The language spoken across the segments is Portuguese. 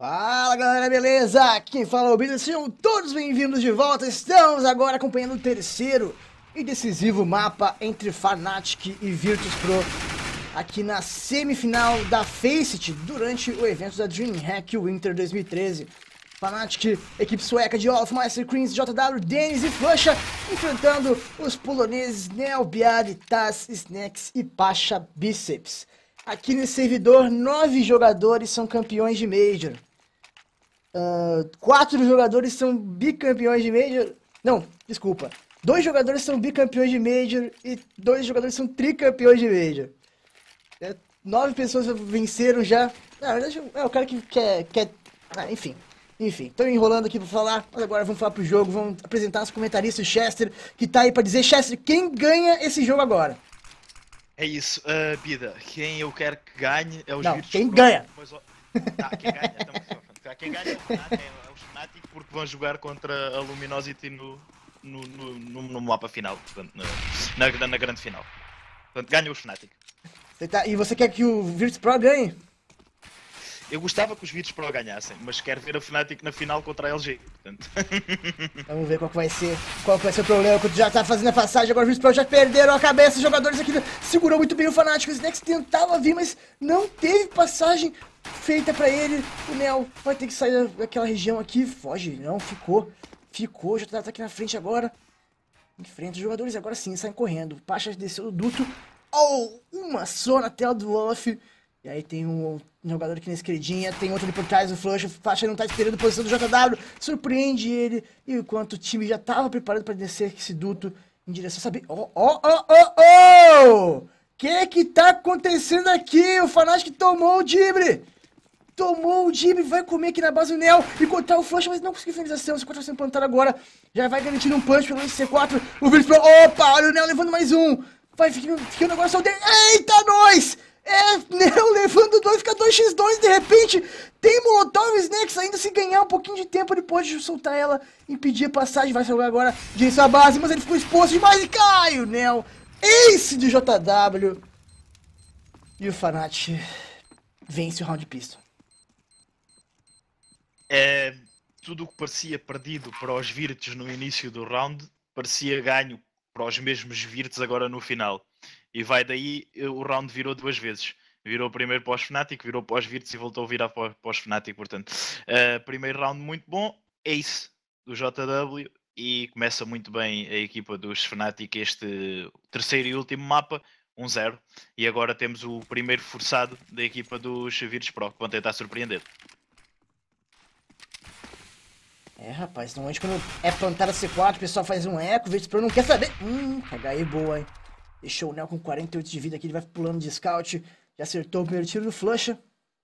Fala galera, beleza? Quem fala é o Bida, sejam todos bem-vindos de volta. Estamos agora acompanhando o terceiro e decisivo mapa entre Fnatic e Virtus Pro aqui na semifinal da Faceit durante o evento da DreamHack Winter 2013. Fnatic, equipe sueca de Olaf, Master Queens, JW, Dennis e Flusha enfrentando os poloneses Neo, Biari, Taz, Snacks e Pasha Biceps. Aqui nesse servidor, 9 jogadores são campeões de Major. 4 jogadores são bicampeões de Major. Não, desculpa. 2 jogadores são bicampeões de Major e 2 jogadores são tricampeões de Major. 9 pessoas venceram já. Na verdade, é o cara que quer... enfim, tô enrolando aqui pra falar, mas agora vamos falar pro jogo, vamos apresentar os comentaristas, o Chester, que tá aí pra dizer, Chester, quem ganha esse jogo agora? É isso, Bida, quem eu quero que ganhe é os Não, Virtus quem Pro, ganha? Mas, quem ganha, então, quem ganha é os Fnatic porque vão jogar contra a Luminosity no mapa final, portanto, na grande final. Portanto, ganha os Fnatic. E você quer que o Virtus Pro ganhe? Eu gostava que os Virtus Pro ganhassem, mas quero ver a Fnatic na final contra a LG, portanto. Vamos ver qual que vai ser o problema, quando já tá fazendo a passagem, agora os Virtus Pro já perderam a cabeça, os jogadores aqui segurou muito bem o Fnatic, o Snacks tentava vir, mas não teve passagem feita pra ele, o Neo vai ter que sair daquela região aqui, foge, não, ficou, já tá aqui na frente agora, enfrenta os jogadores, agora sim, saem correndo, o Pasha desceu do duto, uma só na tela do Olaf. E aí tem um jogador aqui na esquerdinha, tem outro ali por trás, o Flush, o Pasha não tá esperando a posição do JW, surpreende ele, e enquanto o time já tava preparado para descer esse duto em direção, sabe? Que tá acontecendo aqui? O Fnatic tomou o Dibre! Vai comer aqui na base do Neo, encontrar o Flush, mas não conseguiu finalização, C4 vai sendo plantado agora, já vai garantindo um punch pelo C4, o Virtus Pro, olha o Neo levando mais um, vai ficando agora só o dele, eita, nós! Neo levando 2, fica 2x2, de repente tem Molotov, Snacks ainda se ganhar um pouquinho de tempo, ele pode soltar ela, impedir a passagem, vai jogar agora direção à base, mas ele ficou exposto demais e cai o Neo, ace de JW, e o Fnatic vence o round pistol. Tudo o que parecia perdido para os Virtus no início do round, parecia ganho para os mesmos Virtus agora no final. E vai daí, o round virou 2 vezes. Virou primeiro para os Fnatic, virou para os Virtus e voltou a virar para os Fnatic. Portanto, primeiro round muito bom, ace do JW e começa muito bem a equipa dos Fnatic este terceiro e último mapa, 1-0. E agora temos o primeiro forçado da equipa dos Virtus Pro, que vão tentar surpreender. Rapaz, normalmente quando é plantar a C4, o pessoal faz um eco, o Virtus Pro não quer saber. HE boa, hein? Deixou o Neo com 48 de vida aqui, ele vai pulando de scout. Já acertou o primeiro tiro do Flusha.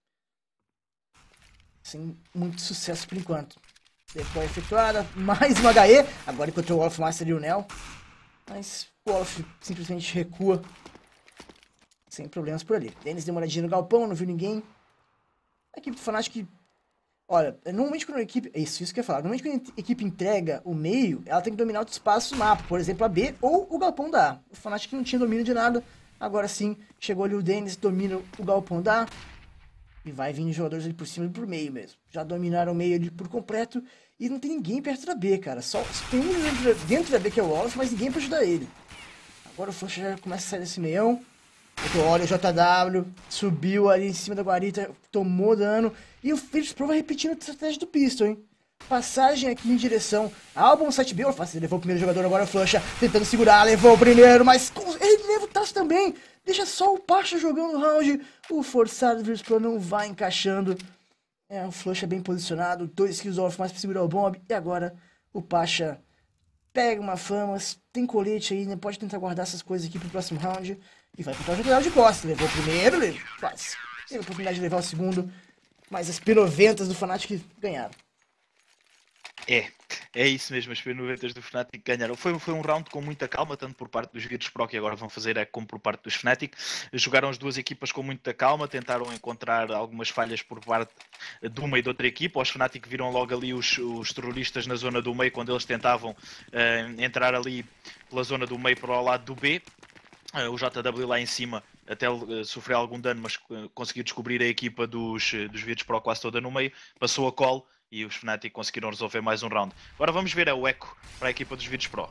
Sem muito sucesso por enquanto. Depois efetuada, mais uma HE. Agora encontrou o Olaf Master e o Neo. Mas o Olaf simplesmente recua. Sem problemas por ali. Dennis deu uma olhadinha no galpão, não viu ninguém. A equipe do Fnatic... Olha, normalmente quando a equipe... Isso que eu ia falar. Normalmente quando a equipe entrega o meio, ela tem que dominar outro espaço do mapa. Por exemplo, a B ou o galpão da A. O Fnatic não tinha domínio de nada. Agora sim, chegou ali o Dennis, domina o galpão da A. E vai vindo jogadores ali por cima e por meio mesmo. Já dominaram o meio ali por completo. E não tem ninguém perto da B, cara. Só tem um dentro da B que é o Olaf, mas ninguém pra ajudar ele. Agora o Flush já começa a sair desse meião. Olha o JW, subiu ali em cima da guarita, tomou dano. E o Virtus Pro vai repetindo a estratégia do Pistol, hein? Passagem aqui em direção ao bom site B. Ele levou o primeiro jogador, agora o Flusha tentando segurar, levou o primeiro, mas ele leva o Tasso também. Deixa só o Pasha jogando o round. O forçado do Virtus Pro não vai encaixando. O Flusha bem posicionado, 2 kills off mais pra segurar o bomb. E agora o Pasha pega uma fama, tem colete aí, né? Pode tentar guardar essas coisas aqui pro próximo round. E vai contar o JW de costas. Levou o primeiro, quase. Teve a oportunidade de levar o segundo. Mas as P90 do Fnatic ganharam. É isso mesmo, as P90 do Fnatic ganharam. Foi um round com muita calma, tanto por parte dos Virtus Pro, que agora vão fazer como por parte dos Fnatic. Jogaram as duas equipas com muita calma, tentaram encontrar algumas falhas por parte de uma e de outra equipa. Os Fnatic viram logo ali os terroristas na zona do meio, quando eles tentavam entrar ali pela zona do meio para o lado do B. O JW lá em cima até sofrer algum dano, mas conseguiu descobrir a equipa dos Virtus Pro quase toda no meio, passou a call e os Fnatic conseguiram resolver mais um round. Agora vamos ver o eco para a equipa dos Virtus Pro.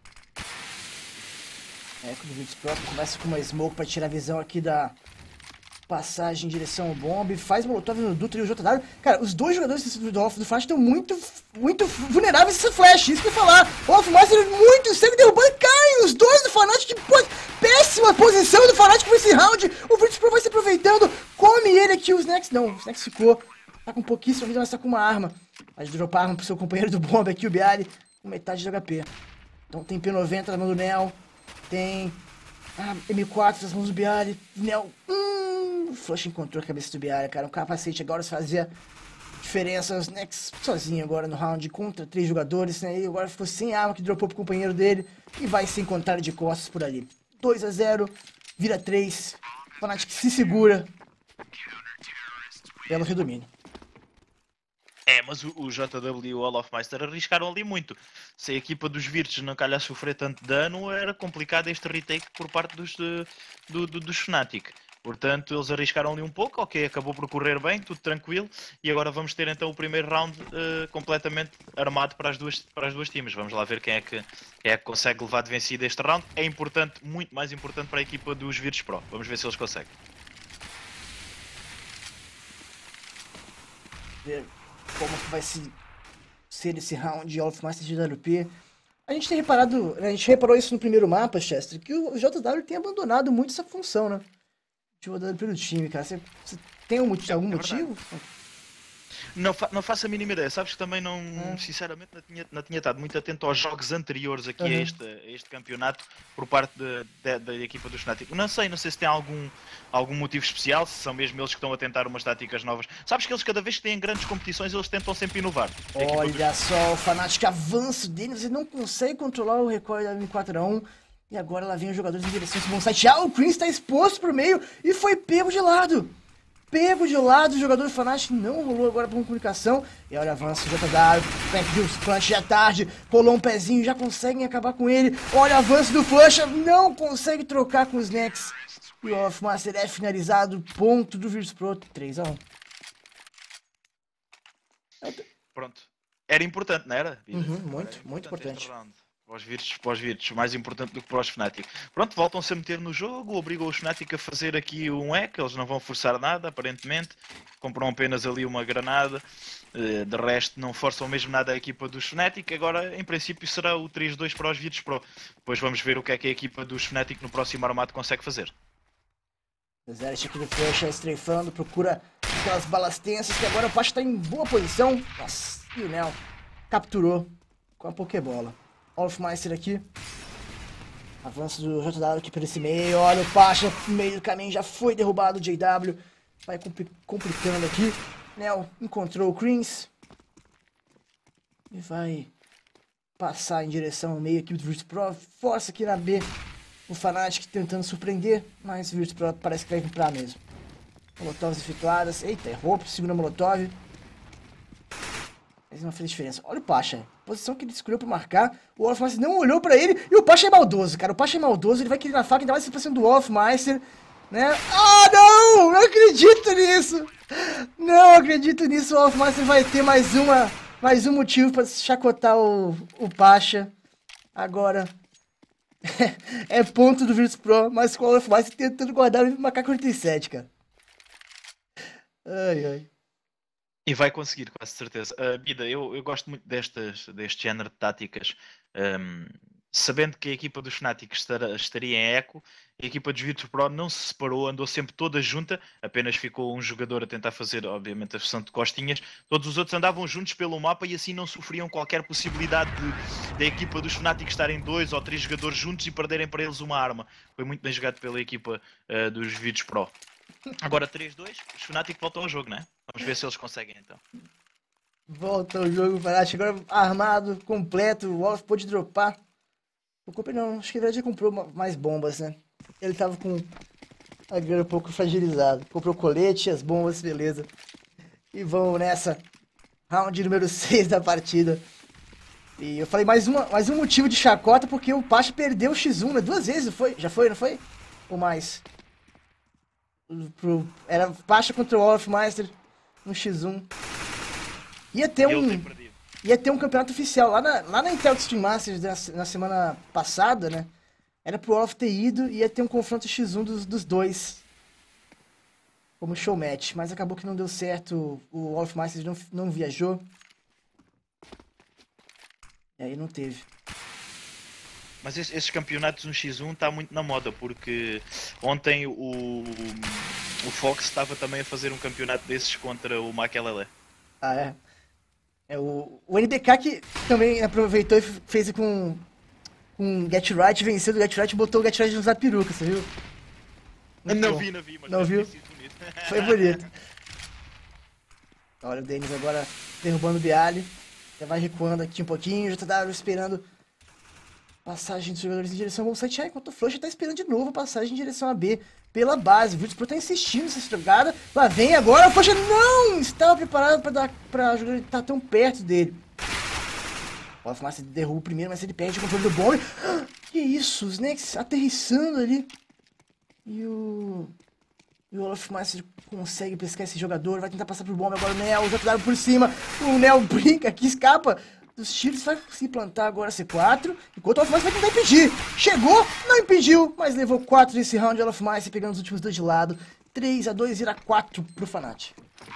Eco do Virtus Pro começa com uma smoke para tirar a visão aqui da passagem em direção ao bomb, faz molotov no Dutra e o JW. Cara, os dois jogadores do Flash estão muito vulneráveis a essa flash, isso que eu ia falar. O Wolfmaster muito segue derrubando, cai os dois do Fnatic, péssima posição do Fnatic por esse round. O Virtus Pro vai se aproveitando, come ele aqui, o Snax não, o Snax ficou, tá com pouquíssima vida, mas tá com uma arma. Vai dropar arma pro seu companheiro do bomb aqui, o Bialy, com metade de HP. Então tem P90 na mão do Nel, tem M4 nas mãos do Bialy, Nel, o Flush encontrou a cabeça do Bialy, cara, um capacete agora fazia diferença, o Snax sozinho agora no round contra 3 jogadores, né, e agora ficou sem arma que dropou pro companheiro dele e vai se encontrar de costas por ali. 2-0, vira 3, Fnatic se segura, belo redomínio. Mas o JW e o Olofmeister arriscaram ali muito. Se a equipa dos Virtus não calhar sofrer tanto dano, era complicado este retake por parte dos Fnatic. Portanto, eles arriscaram ali um pouco, ok, acabou por correr bem, tudo tranquilo, e agora vamos ter então o primeiro round completamente armado para as duas times. Vamos lá ver quem é que consegue levar de vencida este round. É importante, muito mais importante para a equipa dos Virtus Pro. Vamos ver se eles conseguem. Como que vai ser esse round de Wolfmaster de WP. A gente reparou isso no primeiro mapa, Chester, que o JW tem abandonado muito essa função, né? De WP no time, cara. Você tem algum motivo? Não faço a mínima ideia. Sabes que também sinceramente não tinha estado muito atento aos jogos anteriores aqui a este campeonato por parte da equipa dos Fnatic. Não sei se tem algum motivo especial, se são mesmo eles que estão a tentar umas táticas novas. Sabes que eles cada vez que têm grandes competições eles tentam sempre inovar. Olha só, o Fnatic avanço dele, você não consegue controlar o recoil da M4A1. E agora lá vem os jogadores em direção a esse bom site. O Chris está exposto pro meio e foi pego de lado. O jogador do Fnatic não rolou agora por comunicação. E olha o avanço do JW, Frank Dukes, Flush já tarde, rolou um pezinho, já conseguem acabar com ele. Olha o avanço do Flush, não consegue trocar com os Snax. E o Wolfmaster é finalizado, ponto do Virtus Pro, 3-1. Pronto. Era importante, não era? Muito importante. Para os Virtus, mais importante do que para os Fnatic. Pronto, voltam-se a meter no jogo, obrigam os Fnatic a fazer aqui um hack, eles não vão forçar nada, aparentemente. Compram apenas ali uma granada, de resto não forçam mesmo nada a equipa dos Fnatic. Agora, em princípio, será o 3-2 para os Virtus Pro. Depois vamos ver o que é que a equipa dos Fnatic no próximo armado consegue fazer. Zero aqui do Flash, estrefando, procura aquelas balas tensas, que agora o Pacho está em boa posição. Nossa, e o Nel capturou com a Pokébola. Wolfmeister aqui. Avanço do JW aqui por esse meio. Olha o Pacha no meio do caminho. Já foi derrubado o JW. Vai complicando aqui. Nel encontrou o Krins. E vai passar em direção ao meio aqui do Virtus Pro. Força aqui na B. O Fnatic tentando surpreender. Mas o Virtus Pro parece que vai vir pra mesmo. Molotovs efetuadas. Eita, errou. Segunda Molotov. Mas não fez diferença. Olha o Pacha. Posição que ele escolheu pra marcar. O Wolfmeister não olhou pra ele. E o Pacha é maldoso, cara. O Pacha é maldoso. Ele vai querer na faca. Ainda mais se passando do Wolfmeister. Né? Ah, não! Não acredito nisso! Não acredito nisso. O Wolfmeister vai ter mais um motivo pra chacotar o Pacha. Agora. É ponto do Virtus Pro. Mas com o Wolfmeister tentando guardar o macaco 47, cara. Ai, ai. E vai conseguir, quase certeza. Bida, eu gosto muito deste género de táticas. Sabendo que a equipa dos Fnatic estaria em eco, a equipa dos Virtus Pro não se separou, andou sempre toda junta, apenas ficou um jogador a tentar fazer, obviamente, a versão de costinhas. Todos os outros andavam juntos pelo mapa e assim não sofriam qualquer possibilidade da equipa dos Fnatic estarem 2 ou 3 jogadores juntos e perderem para eles uma arma. Foi muito bem jogado pela equipa dos Virtus Pro. Agora 3-2, os Fnatic voltam ao jogo, né? Vamos ver se eles conseguem então. Volta ao jogo, Fnatic agora armado, completo, o Wolf pôde dropar. Eu comprei não, acho que na verdade ele comprou mais bombas, né? Ele tava com a grana um pouco fragilizada. Comprou o colete, as bombas, beleza. E vamos nessa. Round número 6 da partida. E eu falei mais um motivo de chacota porque o Pacha perdeu o X1, né? 2 vezes, foi? Já foi, não foi? Ou mais? Era baixa contra o Wolfmeister no X1. Ia ter Ele um. tem perdido. Ia ter um campeonato oficial lá na Intel Extreme Masters na semana passada, né? Era pro Wolf ter ido e ia ter um confronto X1 dos dois como show match, mas acabou que não deu certo. O Wolf Masters não viajou. E aí não teve. Mas esses campeonatos 1x1 está muito na moda, porque ontem o Fox estava também a fazer um campeonato desses contra o Makelele. Ah, é? O NBK que também aproveitou e fez com Get Right, venceu do Get Right e botou o Get Right no usar peruca, você viu? Muito Não bom. vi, mas Não deve viu? ter sido bonito. Foi bonito. Olha o Denis agora derrubando o Bialy. Já vai recuando aqui um pouquinho, já tá esperando passagem dos jogadores em direção ao site. Enquanto o Flush tá esperando de novo a passagem em direção a B pela base. O Virtus Pro tá insistindo nessa jogada. Lá vem agora, o Flush não estava preparado pra jogador estar tão perto dele. O Wolfmaster derruba o primeiro, mas ele perde o controle do bombe. Que isso, os Snacks aterrissando ali. E o Wolfmaster consegue pescar esse jogador, vai tentar passar pro bombe agora o Nel, já tiraram por cima. O Nel brinca aqui, escapa dos tiros, vai se plantar agora C4, enquanto o Wolfmaster vai tentar impedir. Chegou, não impediu, mas levou 4 nesse round. O Wolfmaster pegando os últimos dois de lado. 3-2, vira 4 pro Fnatic.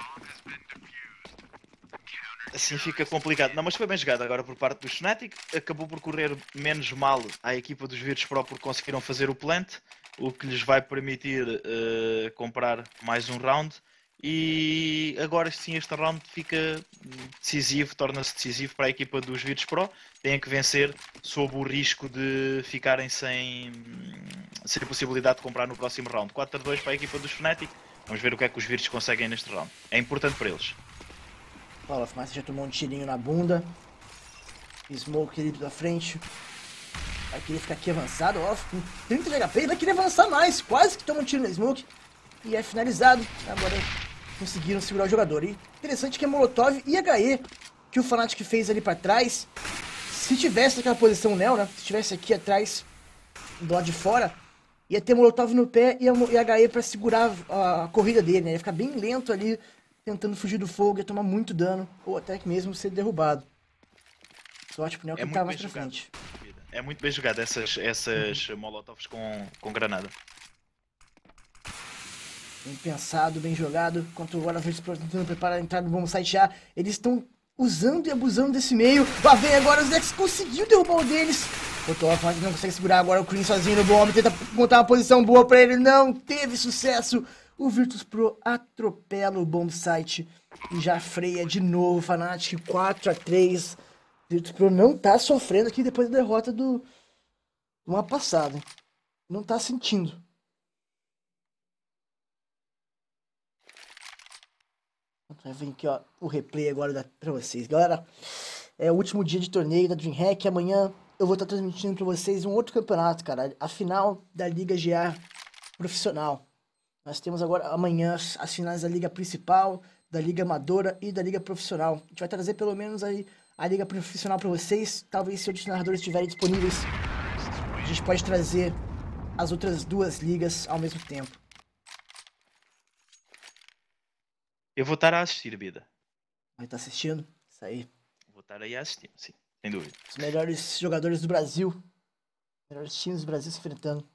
Assim fica complicado. Não, mas foi bem jogado agora por parte do Fnatic. Acabou por correr menos mal à equipa dos Virtus Pro porque conseguiram fazer o plant, o que lhes vai permitir comprar mais um round. E agora sim este round fica decisivo, torna-se decisivo para a equipa dos Virtus Pro. Têm que vencer sob o risco de ficarem sem possibilidade de comprar no próximo round. 4-2 para a equipa dos Fnatic. Vamos ver o que é que os Virtus conseguem neste round. É importante para eles. O Wolfmaster já tomou um tirinho na bunda. Smoke ali da frente. Vai querer ficar aqui avançado. Ó, com 30 de HP, vai querer avançar mais. Quase que toma um tiro na Smoke. E é finalizado. Agora conseguiram segurar o jogador. E interessante que é Molotov e HE que o Fnatic fez ali pra trás. Se tivesse naquela posição Nel, né? Se tivesse aqui atrás, do lado de fora, ia ter Molotov no pé e HE pra segurar a corrida dele, né? Ia ficar bem lento ali, tentando fugir do fogo, ia tomar muito dano, ou até que mesmo ser derrubado. Sorte pro Nel que ele tava mais pra frente. É muito bem jogado essas molotovs com granada. Bem pensado, bem jogado. Enquanto agora o Virtus Pro tentando preparar a entrada do bom site A, eles estão usando e abusando desse meio. Lá vem agora, os Zex conseguiu derrubar o deles. O Top, mas não consegue segurar agora o Cream sozinho no bomb, tenta montar uma posição boa pra ele, não teve sucesso. O Virtus Pro atropela o bomb site e já freia de novo o Fnatic 4-3. O Virtus Pro não tá sofrendo aqui depois da derrota do ano passado. Não tá sentindo. Vai vir aqui, ó, o replay agora pra vocês. Galera, é o último dia de torneio da DreamHack. Amanhã eu vou estar transmitindo pra vocês um outro campeonato, cara. A final da Liga GA Profissional. Nós temos agora amanhã as finais da Liga Principal, da Liga Amadora e da Liga Profissional. A gente vai trazer pelo menos aí a Liga Profissional pra vocês. Talvez se outros narradores estiverem disponíveis, a gente pode trazer as outras duas ligas ao mesmo tempo. Eu vou estar a assistir, vida. Vai estar assistindo? Isso aí. Vou estar aí a assistir, sim, sem dúvida. Os melhores jogadores do Brasil. Os melhores times do Brasil se enfrentando.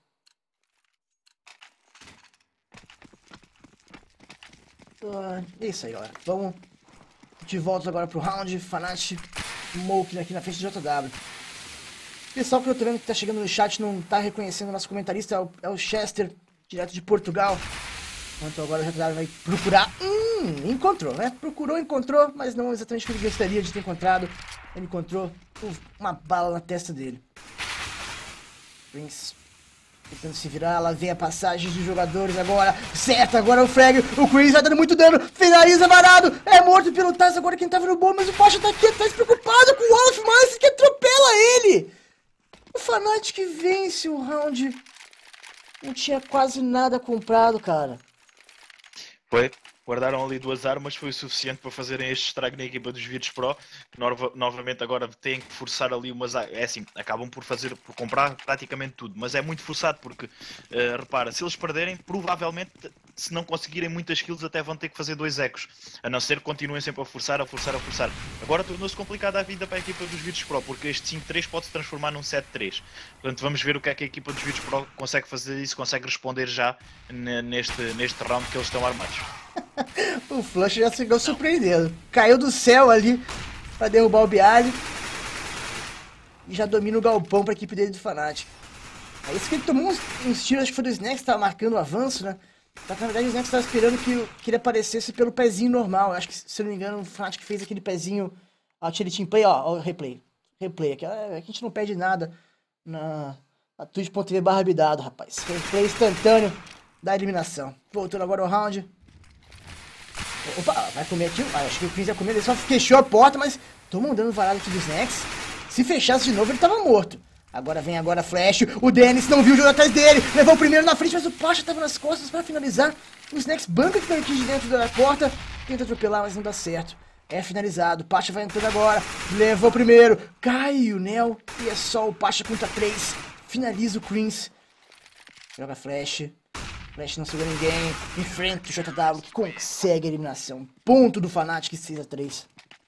É isso aí, galera. Vamos de volta agora pro round. Fnatic, Smoke aqui na frente de JW. O pessoal que eu tô vendo que tá chegando no chat não tá reconhecendo o nosso comentarista. É o Chester, direto de Portugal. Então agora o JW vai procurar. Encontrou, né? Procurou, encontrou, mas não exatamente o que ele gostaria de ter encontrado. Ele encontrou uma bala na testa dele. Prince tentando se virar, lá vem a passagem dos jogadores agora. Certo, agora o frag, o Chris vai dando muito dano. Finaliza varado, é morto pelo Taz. Agora quem tava no bom, mas o Pacha tá aqui atrás preocupado com o Wolfmeister que atropela ele. O Fnatic vence o round. Não tinha quase nada comprado, cara. Foi. Guardaram ali duas armas, foi o suficiente para fazerem este estrago na equipa dos Virtus Pro, que novamente agora têm que forçar ali umas... É assim, acabam por comprar praticamente tudo, mas é muito forçado porque, repara, se eles perderem, provavelmente se não conseguirem muitas kills até vão ter que fazer 2 ecos. A não ser que continuem sempre a forçar. Agora tornou-se complicada a vida para a equipa dos Virtus Pro, porque este 5-3 pode se transformar num 7-3. Portanto, vamos ver o que é que a equipa dos Virtus Pro consegue fazer e se consegue responder já neste round que eles estão armados. O Flush já chegou surpreendendo. Caiu do céu ali pra derrubar o Bialy. E já domina o galpão pra equipe dele do Fnatic. É isso que ele tomou uns tiros, acho que foi do Snax que tava marcando o avanço, né? Só que na verdade o Snax tava esperando que ele aparecesse pelo pezinho normal. Eu acho que, se eu não me engano, o Fnatic fez aquele pezinho. Ó, tira team play, ó, o replay. Replay, aqui, a gente não perde nada na twitch.tv/bidado, rapaz. Replay instantâneo da eliminação. Voltando agora ao round. Opa, vai comer aqui. Acho que o Prince ia comer, ele só fechou a porta, mas tomou um dano varado aqui do Snax. Se fechasse de novo, ele tava morto. Agora vem agora a Flash. O Dennis não viu o jogo atrás dele. Levou o primeiro na frente, mas o Pasha tava nas costas para finalizar. O Snax banca que aqui de dentro da porta. Tenta atropelar, mas não dá certo. É finalizado. O Pasha vai entrando agora. Levou o primeiro. Cai o Nel. E é só o Pasha contra 3. Finaliza o Prince. Joga a Flash. Flash não segura ninguém. Enfrenta o JW que consegue a eliminação. Ponto do Fnatic 6-3.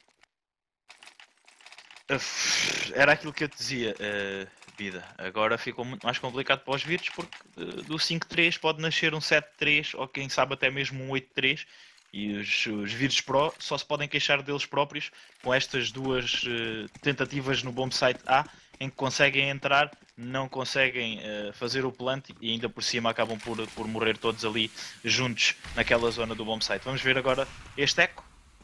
Era aquilo que eu te dizia, Vida. Agora ficou muito mais complicado para os Virtus porque do 5-3 pode nascer um 7-3 ou quem sabe até mesmo um 8-3 e os Virtus Pro só se podem queixar deles próprios com estas duas tentativas no bomb site A em que conseguem entrar, não conseguem fazer o plant e ainda por cima acabam por morrer todos ali juntos naquela zona do bomb site. Vamos ver agora este eco.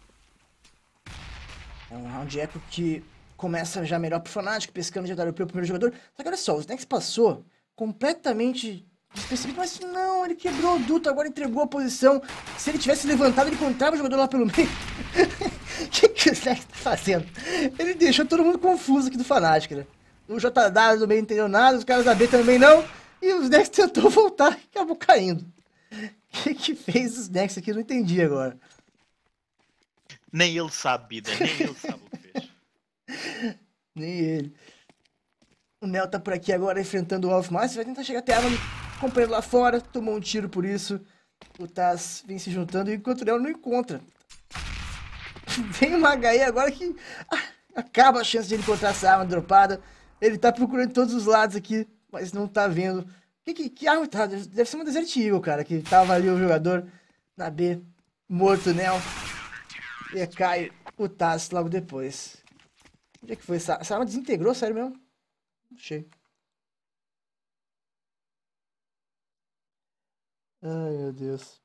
É um round eco que começa já melhor pro Fnatic, pescando já o primeiro jogador. Só que olha só, o Snax passou completamente despercebido, mas não, ele quebrou o duto, agora entregou a posição. Se ele tivesse levantado, ele encontrava o jogador lá pelo meio. O que o Snax tá fazendo? Ele deixou todo mundo confuso aqui do Fnatic, né? O JW do meio não entendeu nada, os caras da B também não. E o Snax tentou voltar e acabou caindo. O que fez o Snax aqui? Eu não entendi agora. Nem ele sabe, Bida, nem ele sabe o que fez. Nem ele. O Nel tá por aqui agora enfrentando o Wolfmaster. Vai tentar chegar até a arma, companheiro lá fora. Tomou um tiro por isso. O Taz vem se juntando enquanto o Nel não encontra. Vem uma HE agora que acaba a chance de ele encontrar essa arma dropada. Ele tá procurando em todos os lados aqui, mas não tá vendo. Que arma tá? Deve ser uma Desert Eagle, cara. Que tava ali o jogador na B. Morto o Nel. E cai o Taz logo depois. Onde é que foi? Essa arma desintegrou, sério mesmo? Achei. Ai, meu Deus.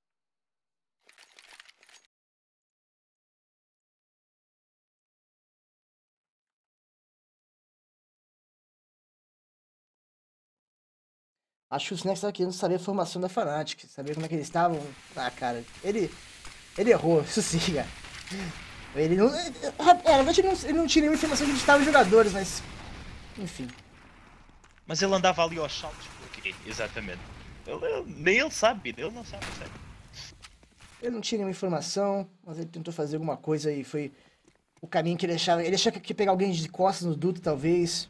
Acho que o Snax estava querendo saber a formação da Fnatic, saber como é que eles estavam. Ah, cara, ele errou, isso sim, cara. Ele não. Na verdade, ele não tinha nenhuma informação de onde estavam os jogadores, mas. Enfim. Mas ele andava ali aos saltos porquê? Exatamente. Nem ele sabe, ele não sabe, sério. Ele não tinha nenhuma informação, mas ele tentou fazer alguma coisa e foi o caminho que ele achava. Ele achava que ia pegar alguém de costas no duto, talvez.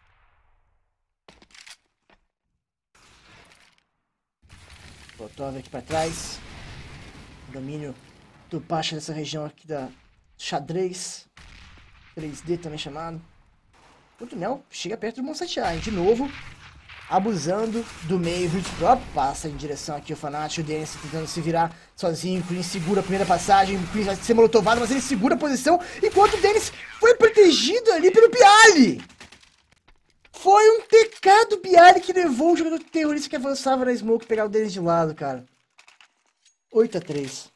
Botov aqui pra trás. Domínio do Pasha dessa região aqui da xadrez. 3D também chamado. O Tunel chega perto do Monsantiá, de novo. Abusando do meio, Virtus Pro passa em direção aqui ao Fnatic, o Dennis tentando se virar sozinho, o Prince segura a primeira passagem, o Prince vai ser molotovado, mas ele segura a posição, enquanto o Dennis foi protegido ali pelo Bialy. Foi um TK do Bialy que levou o jogador terrorista que avançava na smoke pegar o Dennis de lado, cara. 8-3.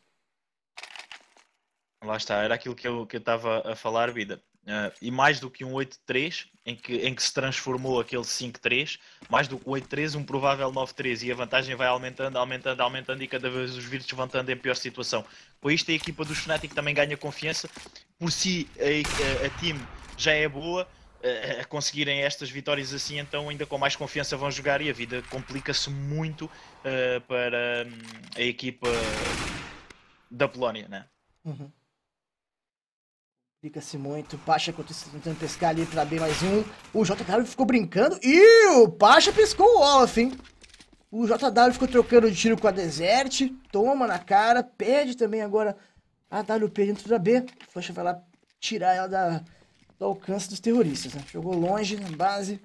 Lá está, era aquilo que eu estava a falar, Vida. E mais do que um 8-3, em que se transformou aquele 5-3, mais do que um 8-3, um provável 9-3, e a vantagem vai aumentando, e cada vez os Virtus vão estando em pior situação. Com isto a equipa dos Fnatic também ganha confiança, por si a team já é boa, a conseguirem estas vitórias assim, então ainda com mais confiança vão jogar e a vida complica-se muito para a equipa da Polónia, né? Uhum. Complica-se muito. O Pasha tentando pescar ali pra B mais um. O JW ficou brincando e o Pasha pescou o Olaf, hein? O JW ficou trocando de tiro com a Desert. Toma na cara. Perde também agora a WP dentro da B. O Flush vai lá tirar ela do alcance dos terroristas, né? Jogou longe na base.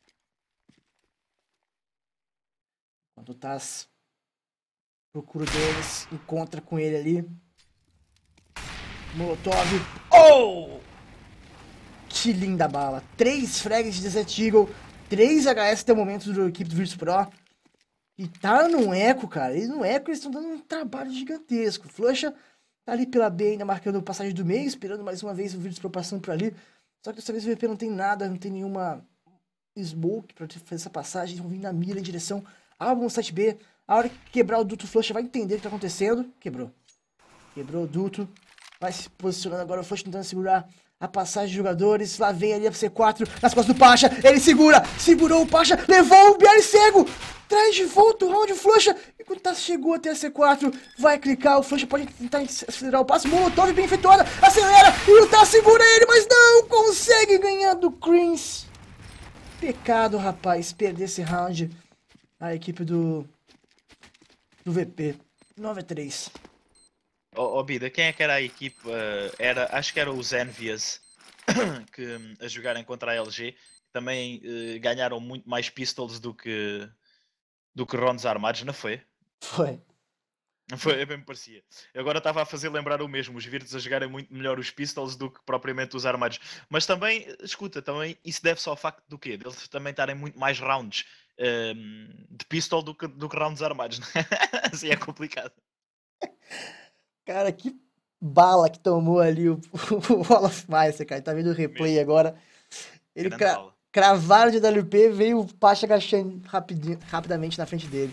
Quando o Taz procura deles, encontra com ele ali. Molotov. Oh! Que linda bala. 3 frags de Desert Eagle. 3 HS até o momento da equipe do Virtus Pro. E tá num eco, cara. E no eco eles estão dando um trabalho gigantesco. Flusha tá ali pela B ainda marcando passagem do meio, esperando mais uma vez o Virtus Pro passando por ali. Só que dessa vez o VP não tem nada, não tem nenhuma smoke pra fazer essa passagem. Eles vão vir na mira em direção ao bom site B. A hora que quebrar o duto, o Flusha vai entender o que tá acontecendo. Quebrou. Quebrou o duto. Vai se posicionando agora, o Flush tentando segurar a passagem de jogadores. Lá vem ali a C4 nas costas do Pacha. Ele segura, segurou o Pacha, levou o BR cego. Traz de volta o round, o Flusha. E quando tá, chegou até a C4, vai clicar. O Flusha pode tentar acelerar o passo. Molotov bem efetuada, acelera. E o Tá segura ele, mas não consegue ganhar do Creams. Pecado, rapaz, perder esse round. A equipe do VP. 9-3. Ó, Bida, quem é que era a equipe? Acho que era os Envious que a jogarem contra a LG. Também ganharam muito mais pistols do que rounds armados, não foi? Foi. Foi, bem me parecia. Eu agora estava a fazer lembrar o mesmo, os Virtus a jogarem muito melhor os pistols do que propriamente os armados. Mas também, escuta, também isso deve-se ao facto do quê? Deles também estarem muito mais rounds de pistol do que rounds armados. Assim é complicado. Cara, que bala que tomou ali o Olofmeister, cara. Tá vendo o replay agora. Ele cravaram de WP, veio o Pacha agachando rapidamente na frente dele.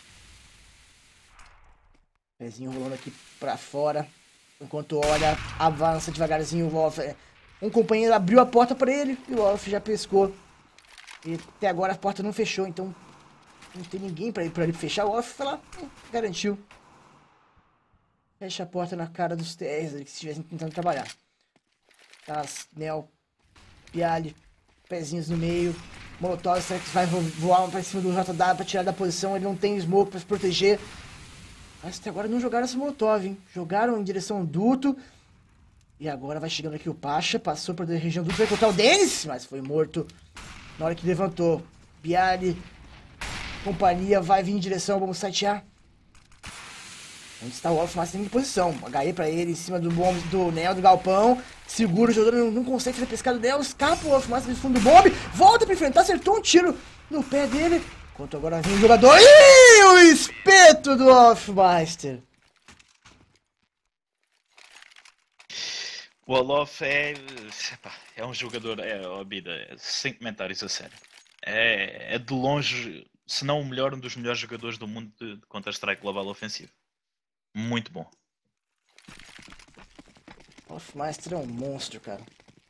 Pezinho rolando aqui pra fora. Enquanto olha, avança devagarzinho o Olof. Um companheiro abriu a porta pra ele e o Olof já pescou. E até agora a porta não fechou, então não tem ninguém pra ele fechar. O Olof foi lá, garantiu. Fecha a porta na cara dos TRs que estivessem tentando trabalhar. Taz, Nel, Piali, pezinhos no meio. Molotov, será que vai voar pra cima do JW pra tirar da posição? Ele não tem smoke pra se proteger. Mas até agora não jogaram esse Molotov, hein? Jogaram em direção ao duto. E agora vai chegando aqui o Pacha. Passou pra região do duto, vai encontrar o Dennis, mas foi morto na hora que levantou. Piali, companhia, vai vir em direção ao bom site A. Onde está o Olofmeister em posição. HE pra ele em cima do bomb do Neo do galpão. Segura o jogador, não consegue fazer pescado dela. Escapa o Olofmeister do fundo do bomb. Volta pra enfrentar, acertou um tiro no pé dele. Enquanto agora vem o jogador. Ih, o espeto do Olofmeister. O Olof é um jogador, sem comentários a sério. É de longe, se não o melhor, um dos melhores jogadores do mundo de Counter-Strike Global Ofensivo. Muito bom. O Olofmeister é um monstro, cara.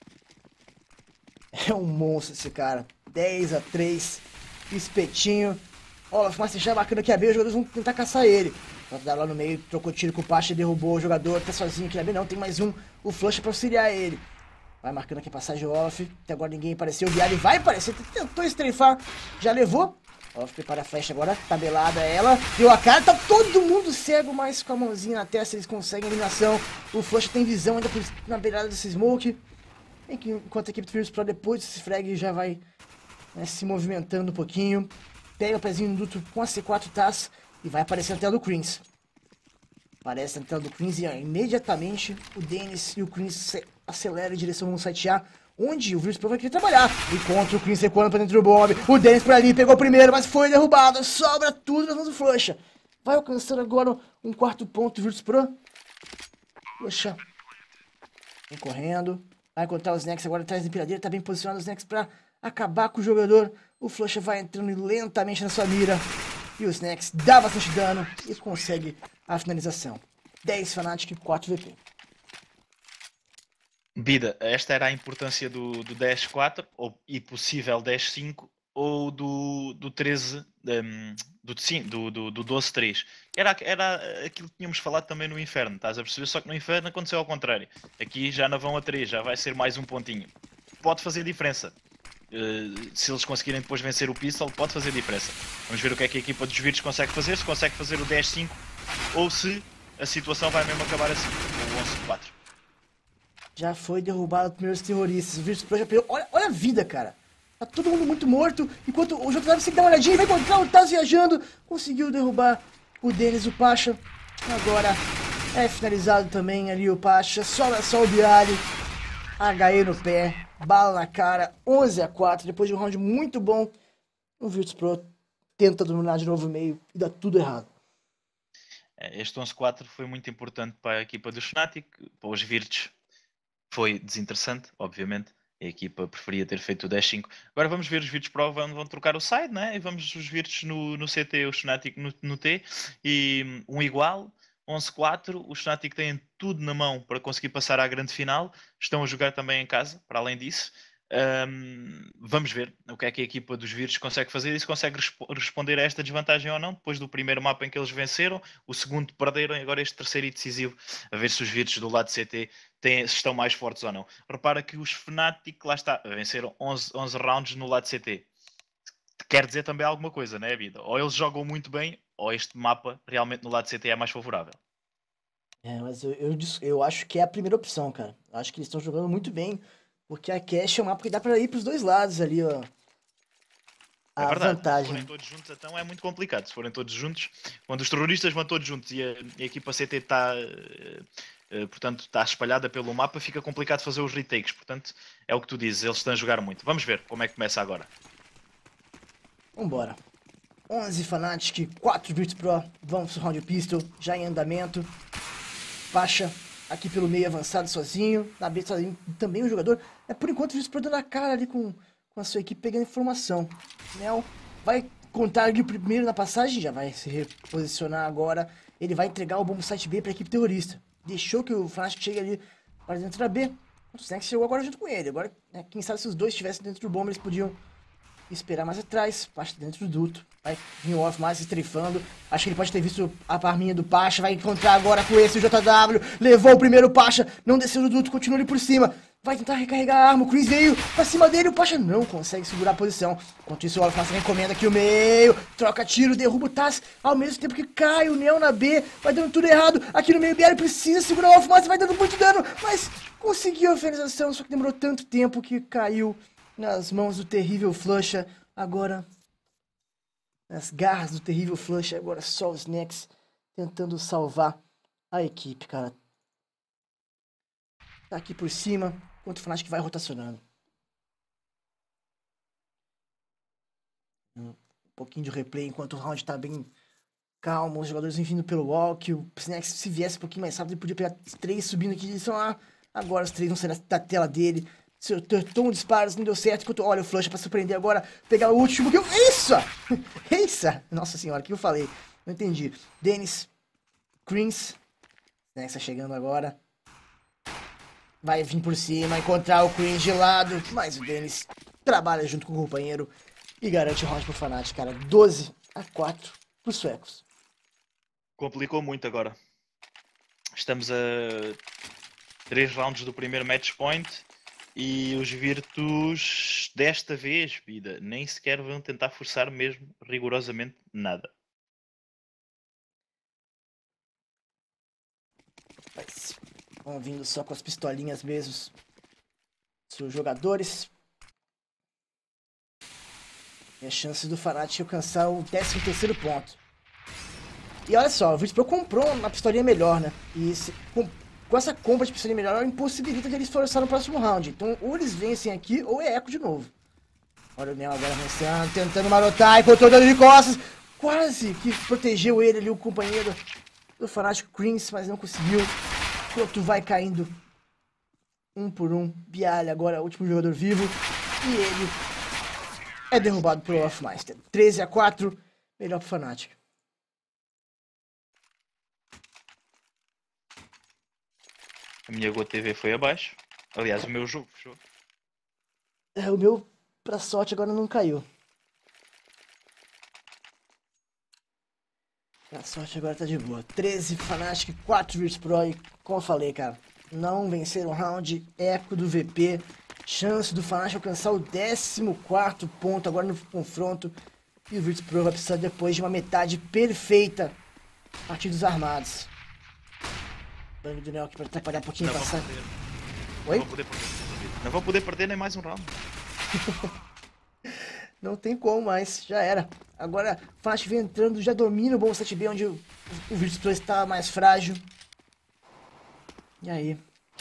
É um monstro esse cara. 10-3. Espetinho. O Olofmeister já marcando aqui a B. Os jogadores vão tentar caçar ele. Dar lá no meio, trocou tiro com o Pacha, derrubou o jogador. Tá sozinho aqui na B, não. Tem mais um. O Flush pra auxiliar ele. Vai marcando aqui a passagem do Olof. Até agora ninguém apareceu. O Viali vai aparecer. Tentou estrefar. Já levou. Olof prepara a flecha agora. Tabelada ela. Deu a cara. Tá todo mundo cego, mas com a mãozinha na testa eles conseguem a eliminação. O Flush tem visão ainda na beirada desse smoke. Enquanto a equipe do Virtus Pro, depois desse frag, já vai se movimentando um pouquinho. Pega o pezinho no duto com a C4 Taz. E vai aparecer na tela do Creams. Aparece na tela do Creams e imediatamente o Dennis e o Creams aceleram em direção ao site A, onde o Virtus Pro vai querer trabalhar. Encontra o Creams recuando pra dentro do bomb. O Dennis por ali pegou o primeiro, mas foi derrubado. Sobra tudo nas mãos do Flusha. Vai alcançando agora um quarto ponto do Virtus Pro. Flusha. Vem correndo. Vai encontrar os Nex agora atrás da empilhadeira. Tá bem posicionado os Nex pra acabar com o jogador. O Flusha vai entrando lentamente na sua mira. E o Snacks dá bastante dano e consegue a finalização. 10 Fnatic, 4 VP. Bida, esta era a importância do 10-4 e possível 10-5 ou do 13, do 12-3. Era aquilo que tínhamos falado também no Inferno, estás a perceber? Só que no Inferno aconteceu ao contrário. Aqui já não vão a 3, já vai ser mais um pontinho. Pode fazer diferença. Se eles conseguirem depois vencer o Pistol, pode fazer diferença. Vamos ver o que é que a equipa dos Virtus consegue fazer, se consegue fazer o 10-5 ou se a situação vai mesmo acabar assim, com o 11-4. Já foi derrubado os primeiros terroristas. O Virtus Pro já perdeu. Olha a vida, cara. Tá todo mundo muito morto. Enquanto o JW sempre dá uma olhadinha e vai encontrar o Taz viajando. Conseguiu derrubar o Denis, o Pacha. Agora é finalizado também ali o Pacha. Sobra só o Bialy. HE no pé. Bala na cara. 11-4. Depois de um round muito bom. O Virtus Pro tenta dominar de novo o meio e dá tudo errado. Este 11-4 foi muito importante para a equipa do Fnatic. Para os Virtus foi desinteressante, obviamente. A equipa preferia ter feito o 10-5. Agora vamos ver os Virtus Pro vão trocar o side, né? E vamos os Virtus no CT, o Fnatic no T. E um igual, 11-4. Os Fnatic têm tudo na mão para conseguir passar à grande final. Estão a jogar também em casa, para além disso. Vamos ver o que é que a equipa dos Virtus consegue fazer e se consegue responder a esta desvantagem ou não, depois do primeiro mapa em que eles venceram, o segundo perderam e agora este terceiro e decisivo, a ver se os Virtus do lado CT estão mais fortes ou não. Repara que os Fnatic, lá está, venceram 11 rounds no lado CT. Quer dizer também alguma coisa, não é, vida? Ou eles jogam muito bem, ou este mapa realmente no lado CT é mais favorável. Mas eu acho que é a primeira opção, cara. Eu acho que eles estão jogando muito bem. Porque a Cash é um mapa que dá pra ir pros dois lados ali, ó. É verdade. Vantagem. Se forem todos juntos, então é muito complicado. Se forem todos juntos, quando os terroristas vão todos juntos e a equipa CT está, portanto, está espalhada pelo mapa, fica complicado fazer os retakes. Portanto, é o que tu dizes, eles estão a jogar muito. Vamos ver como é que começa agora. Vambora. 11 Fnatic, 4 Virtus Pro, vamos pro round pistol, já em andamento. Pacha aqui pelo meio avançado sozinho, na B sozinho também o jogador. Por enquanto o Virtus Pro dando a cara ali com a sua equipe pegando informação. Nel vai contar ali o primeiro na passagem, já vai se reposicionar agora. Ele vai entregar o bombo site B para a equipe terrorista. Deixou que o Fnatic chegue ali para dentro da B. O Snack chegou agora junto com ele. Agora, né, quem sabe se os dois estivessem dentro do bombo, eles podiam esperar mais atrás. Pacha dentro do duto. Vai vir o Off mais estrifando. Acho que ele pode ter visto a arminha do Pacha. Vai encontrar agora com esse o JW. Levou o primeiro Pacha. Não desceu do duto. Continua ali por cima. Vai tentar recarregar a arma. O Chris veio pra cima dele. O Pacha não consegue segurar a posição. Enquanto isso, o Off mais recomenda aqui o meio. Troca tiro. Derruba o Taz. Ao mesmo tempo que cai o Neo na B. Vai dando tudo errado. Aqui no meio, Bialy precisa segurar o Off mais. Vai dando muito dano. Mas conseguiu a finalização. Só que demorou tanto tempo que caiu nas mãos do terrível Flusha. Agora, nas garras do terrível Flusha, agora só os Snacks tentando salvar a equipe, cara. Tá aqui por cima, enquanto o Fnatic vai rotacionando. Um pouquinho de replay enquanto o round tá bem calmo, os jogadores vindo pelo walk. O Snacks, se viesse um pouquinho mais rápido, ele podia pegar 3 subindo aqui. Eles estão lá, agora os 3 vão sair da tela dele. Seu tom de disparos não deu certo, enquanto olha o Flush pra surpreender agora, pegar o último que eu... Isso! Isso! Nossa senhora, o que eu falei? Não entendi. Denis, Crins, né, que tá chegando agora. Vai vir por cima, encontrar o Crins de lado, mas o Denis trabalha junto com o companheiro e garante o round pro Fnatic, cara. 12-4 pros suecos. Complicou muito agora. Estamos a 3 rounds do primeiro match point. E os Virtus, desta vez, vida, nem sequer vão tentar forçar mesmo, rigorosamente, nada. Mas vão vindo só com as pistolinhas mesmo. Seus jogadores. E a chance do Fnatic alcançar o 13º ponto. E olha só, o Virtus Pro comprou uma pistolinha melhor, né? E com essa compra de pistolinha melhor, impossibilita que eles forçar no próximo round. Então, ou eles vencem aqui, ou é eco de novo. Olha o Neo agora vencendo, tentando marotar, encontrou o dano de costas. Quase que protegeu ele ali, o companheiro do Fnatic Crins, mas não conseguiu. Enquanto vai caindo um por um. Bialy agora, o último jogador vivo. E ele é derrubado pelo Offmeister. 13-4, melhor pro Fnatic. A minha GoTV foi abaixo. Aliás, o meu jogo fechou. O meu, pra sorte, agora não caiu. Pra sorte, agora tá de boa. 13 Fnatic, 4 Virtus Pro. E como eu falei, cara, não venceram o round. Eco do VP. chance do Fnatic alcançar o 14º ponto agora no confronto. E o Virtus.pro vai precisar depois de uma metade perfeita a partir dos armados. Bang do Neo aqui para atrapalhar um pouquinho e passar. Oi? Não vão poder perder nem mais um round. Não tem como mais, já era. Agora o Fnatic vem entrando, já domina o bom 7B, onde o Virtus.pro está mais frágil. E aí?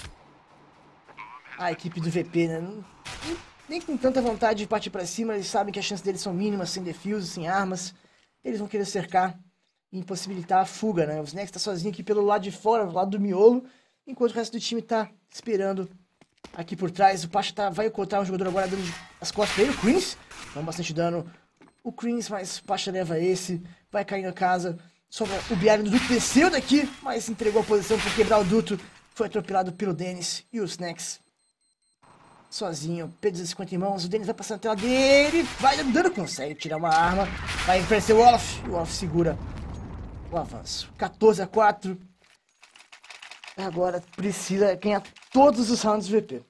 A equipe do VP, né? Nem com tanta vontade de partir pra cima, eles sabem que as chances deles são mínimas, sem defuse, sem armas. Eles vão querer cercar e impossibilitar a fuga, né? O Snax tá sozinho aqui pelo lado de fora, do lado do miolo, enquanto o resto do time tá esperando aqui por trás. O Pasha vai encontrar um jogador agora dando as costas pra ele, o Creams. Dá bastante dano. O Creams, mas o Pasha leva esse, vai cair na casa. Sobra o Biário do Duto, desceu daqui, mas entregou a posição por quebrar o Duto. Foi atropelado pelo Dennis e o Snax. Sozinho, P250 em mãos, o Dennis vai passando a tela dele, vai dando, consegue tirar uma arma, vai enfrentar o Olaf, e o Olaf segura o avanço. 14-4, agora precisa ganhar todos os rounds do VP.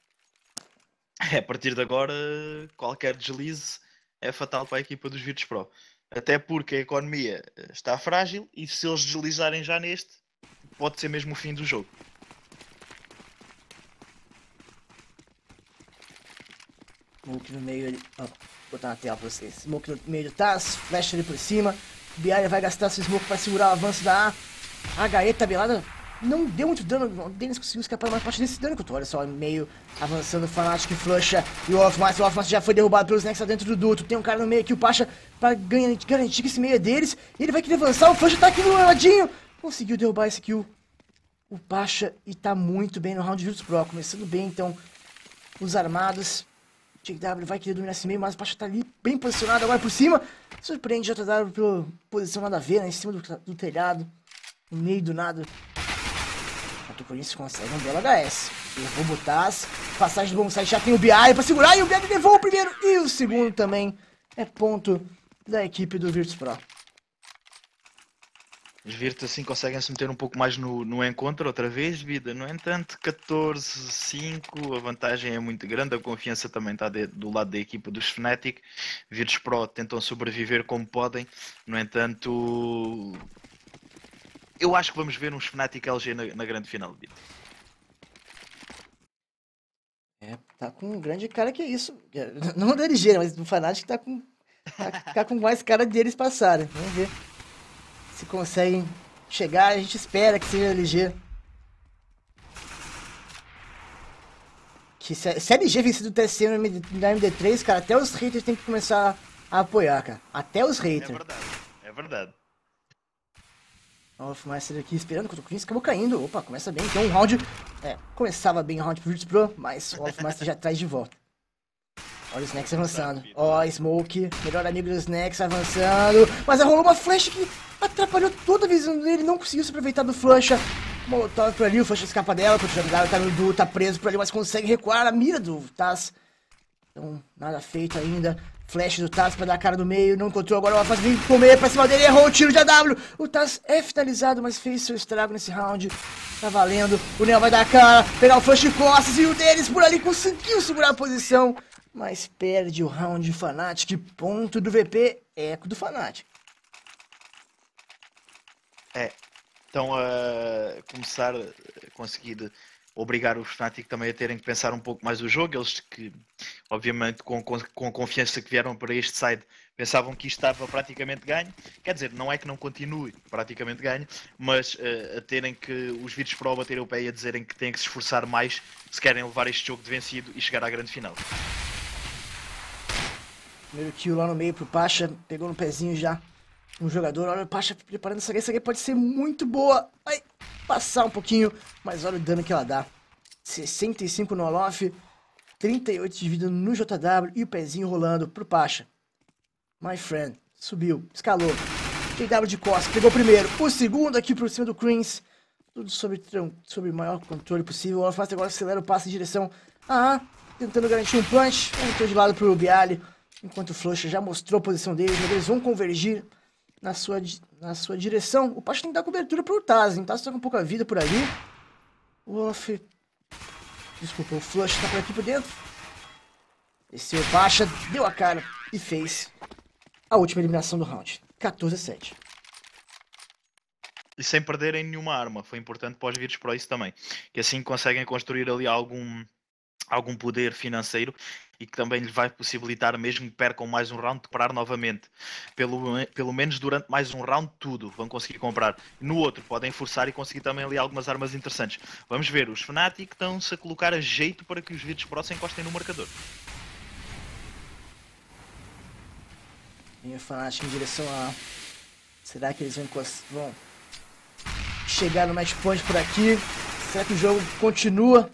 A partir de agora, qualquer deslize é fatal para a equipa dos Virtus.pro. Até porque a economia está frágil e se eles deslizarem já neste, pode ser mesmo o fim do jogo. Smoke no meio ali, ó, vou botar na tela pra vocês. Smoke no meio do Taz, flash ali por cima. Biaria vai gastar seu Smoke pra segurar o avanço da A. HE tabelada não deu muito dano. O Dennis conseguiu escapar mais parte desse dano que eu tô. Olha só, meio avançando o Fnatic, flusha. E o Olfmaster já foi derrubado pelos Nex dentro do duto. Tem um cara no meio aqui, o Pasha, pra garantir que esse meio é deles. Ele vai querer avançar, o flusha tá aqui no ladinho. Conseguiu derrubar esse kill. O Pasha e tá muito bem no round de Virtus.pro. Começando bem, então, os armados. JW vai querer dominar esse meio, mas o Pasha tá ali bem posicionado agora por cima. Surpreende JW pela posição nada a ver, né? Em cima do telhado. No meio do nada. O Corinthians consegue um belo HS. Levou o Butaz. Passagem do bom site, já tem o BI pra segurar. E o BI levou o primeiro e o segundo também. É ponto da equipe do Virtus.pro. Os Virtus assim conseguem se meter um pouco mais no encontro outra vez, vida. No entanto, 14-5, a vantagem é muito grande, a confiança também está do lado da equipa dos Fnatic. Virtus.pro tentam sobreviver como podem, no entanto, eu acho que vamos ver uns Fnatic LG na grande final, vida. É, tá com um grande cara que é isso. Não da LG, mas do Fnatic tá com mais cara deles passarem. Vamos ver se conseguem chegar, a gente espera que seja LG. Que se a LG vencer do TSC na MD3, cara, até os haters tem que começar a apoiar, cara. Até os haters. É verdade, é verdade. O Wolfmaster aqui esperando contra o Corinthians, acabou caindo. Opa, começa bem, então um round. Começava bem o round pro Virtus.pro, mas o Wolfmaster já traz de volta. Olha o Snax avançando. Ó, Smoke, melhor amigo do Snax avançando. Mas rolou uma flash que atrapalhou toda a visão dele. Não conseguiu se aproveitar do flash. Molotov por ali, o flash escapa dela. O jogador tá no duo, tá preso por ali, mas consegue recuar a mira do Taz. Então, nada feito ainda. Flash do Taz pra dar a cara do meio. Não encontrou agora. O Alphas vem comer pra cima dele. Errou o tiro de AW. O Taz é finalizado, mas fez seu estrago nesse round. Tá valendo. O Neo vai dar a cara. Pegar o flash de costas. E o deles por ali conseguiu segurar a posição. Mas perde o round de Fnatic. Ponto do VP. Eco do Fnatic. Então a começar a conseguir obrigar os Fnatic também a terem que pensar um pouco mais o jogo. Eles que, obviamente, com a confiança que vieram para este side, pensavam que isto estava praticamente ganho. Quer dizer, não é que não continue praticamente ganho, mas a terem que os Virtus.pro a bater o pé e a dizerem que têm que se esforçar mais se querem levar este jogo de vencido e chegar à grande final. Primeiro kill lá no meio pro Pasha. Pegou no pezinho já um jogador. Olha o Pasha preparando essa guerra. Essa guerra pode ser muito boa. Vai passar um pouquinho, mas olha o dano que ela dá. 65 no Olof, 38 de vida no JW e o pezinho rolando pro Pasha. My friend, subiu, escalou. JW de costas, pegou o primeiro. O segundo aqui por cima do Creams. Tudo sob o maior controle possível. O Olof agora acelera o passe em direção a A, tentando garantir um punch. Entrou de lado pro Bialy. Enquanto o Flush já mostrou a posição deles, eles vão convergir na sua direção. O Pasha tem que dar cobertura pro Taz, hein? Taz tá com pouca vida por ali. O Wolf Desculpa, o Flush tá por aqui por dentro. Esse Baixa deu a cara e fez a última eliminação do round. 14-7. E sem perderem nenhuma arma. Foi importante para os Virtus para isso também. Que assim conseguem construir ali algum poder financeiro e que também lhe vai possibilitar, mesmo que percam mais um round, de parar novamente. Pelo menos durante mais um round, tudo vão conseguir comprar. No outro, podem forçar e conseguir também ali algumas armas interessantes. Vamos ver, os Fnatic estão-se a colocar a jeito para que os Virtus Pro se encostem no marcador. E o Fnatic em direção a... Será que eles vão chegar no match point por aqui? Será que o jogo continua?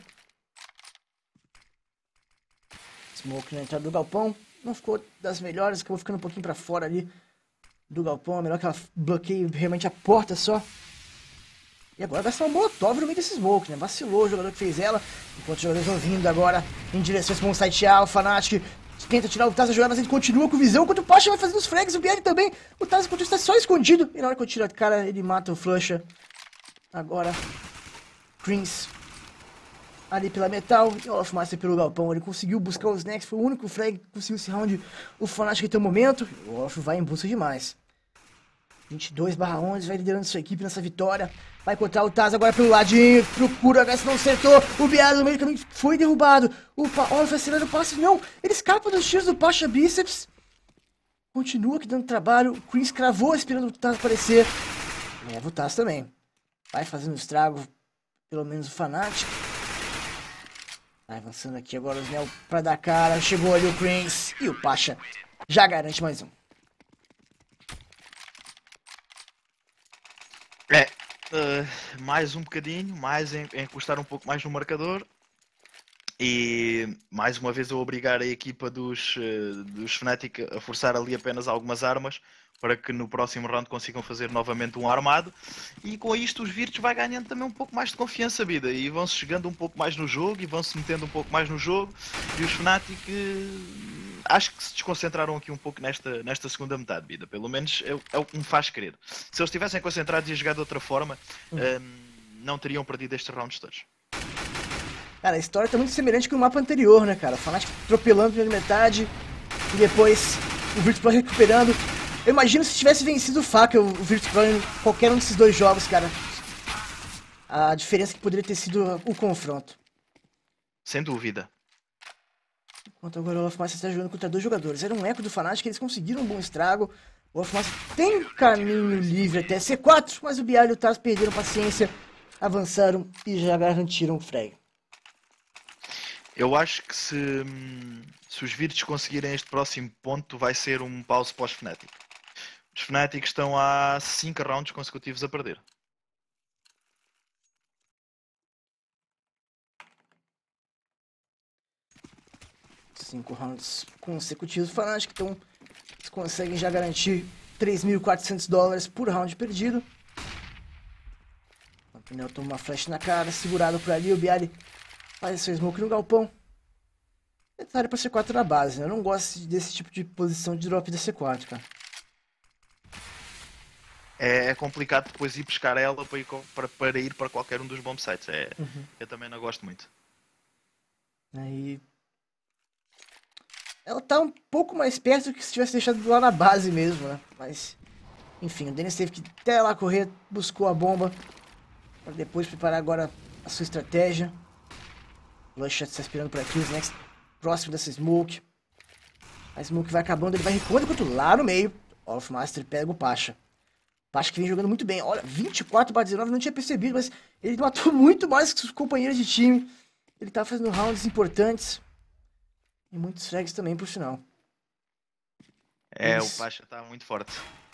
Smoke na entrada do galpão. Não ficou das melhores, acabou ficando um pouquinho pra fora ali do galpão. É melhor que ela bloqueie realmente a porta só. E agora gastar um molotov no meio desse smoke, né? Vacilou o jogador que fez ela. Enquanto os jogadores vão vindo agora em direção a esse bom sitear, o Fnatic tenta tirar o Taz da jogada, mas ele continua com visão. Enquanto o Pasha vai fazendo os frags, o BR também. O Taz enquanto está só escondido. E na hora que eu tiro a cara, ele mata o Flusha. Agora, Prince ali pela metal e o Olofmaster pelo galpão. Ele conseguiu buscar os Nex, foi o único frag que conseguiu esse round. O Fnatic até o momento. O Olof vai em busca de mais. 22/11, vai liderando sua equipe nessa vitória. Vai encontrar o Taz agora pelo ladinho. Procura ver se não acertou. O Biado no meio do caminho foi derrubado. O Olof acelera o passe. Não, ele escapa dos tiros do Pasha Bíceps. Continua aqui dando trabalho. O Chris cravou esperando o Taz aparecer. Leva o Taz também. Vai fazendo estrago, pelo menos o Fnatic. Vai avançando aqui agora o Snell pra dar cara. Chegou ali o Prince e o Pasha já garante mais um. Mais um bocadinho, mais encostar um pouco mais no marcador. E mais uma vez eu obrigar a equipa dos Fnatic a forçar ali apenas algumas armas para que no próximo round consigam fazer novamente um armado, e com isto os Virtus vai ganhando também um pouco mais de confiança, vida, e vão-se chegando um pouco mais no jogo e vão-se metendo um pouco mais no jogo, e os Fnatic acho que se desconcentraram aqui um pouco nesta segunda metade, vida, pelo menos é o que me faz crer. Se eles estivessem concentrados e a jogar de outra forma, não teriam perdido estes rounds todos. Cara, a história tá muito semelhante com o mapa anterior, né, cara? O Fnatic atropelando a primeira metade e depois o Virtus Pro recuperando. Eu imagino se tivesse vencido o Faca, o Virtus Pro em qualquer um desses dois jogos, cara. A diferença que poderia ter sido o confronto. Sem dúvida. Enquanto agora o Olofmaster está jogando contra dois jogadores. Era um eco do Fnatic, eles conseguiram um bom estrago. O Olofmaster tem caminho livre até C4, mas o Bial e o Taz perderam paciência, avançaram e já garantiram o frag. Eu acho que se os Virtus conseguirem este próximo ponto, vai ser um pause para os Fnatic. Os Fnatic estão há 5 rounds consecutivos a perder. Cinco rounds consecutivos. Fnatic, então eles conseguem já garantir $3.400 por round perdido. O Pinel toma uma flash na cara, segurado por ali. O Bialy faz seu smoke no galpão. Detalhe pra C4 na base, né? Eu não gosto desse tipo de posição de drop da C4, cara. É complicado depois ir pescar ela para ir para qualquer um dos bomb sites. Eu também não gosto muito. Aí... ela tá um pouco mais perto do que se tivesse deixado lá na base mesmo, né? Mas, enfim, o Dennis teve que até lá correr, buscou a bomba. Para depois preparar agora a sua estratégia. O Lush está esperando por aqui, os Nex próximo dessa smoke. A smoke vai acabando, ele vai recuando, enquanto lá no meio, o Olofmaster pega o Pasha. Pasha que vem jogando muito bem. Olha, 24/19, não tinha percebido, mas ele matou muito mais que os companheiros de time. Ele tá fazendo rounds importantes. E muitos frags também, por sinal. O Pasha tá muito forte.